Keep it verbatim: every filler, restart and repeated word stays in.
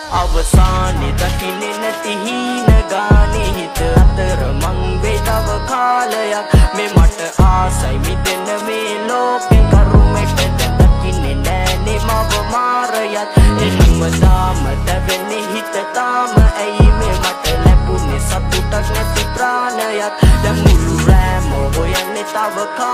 අවසානේ දකින්නේ නැති හීන ගානේ හිත අතර මං වේදව කාලයක් මේ මට ආසයි මිදෙන මේ ලෝකේ කරුමෙට දකින්නේ නෑනේ මව මාරයත් එන්නම දාම දැවෙන්නේ හිත තාම ඇයි මේ මට ලැබුණේ සතුටක් නැති ප්‍රාණයක් දැන් මුළු රෑම හොයන්නේ තව